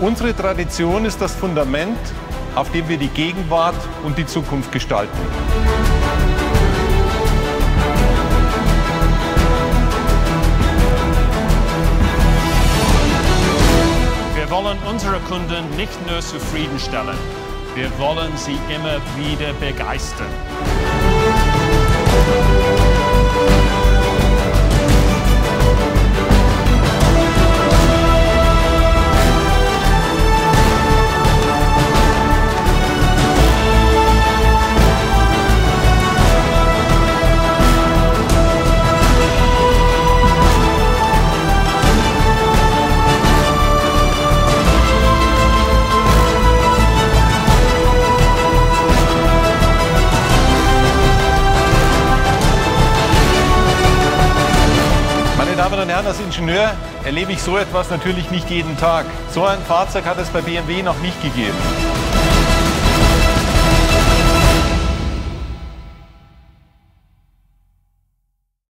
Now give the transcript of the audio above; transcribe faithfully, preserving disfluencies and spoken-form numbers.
Unsere Tradition ist das Fundament, auf dem wir die Gegenwart und die Zukunft gestalten. Wir wollen unsere Kunden nicht nur zufriedenstellen, wir wollen sie immer wieder begeistern. Meine Damen und Herren, als Ingenieur erlebe ich so etwas natürlich nicht jeden Tag. So ein Fahrzeug hat es bei B M W noch nicht gegeben.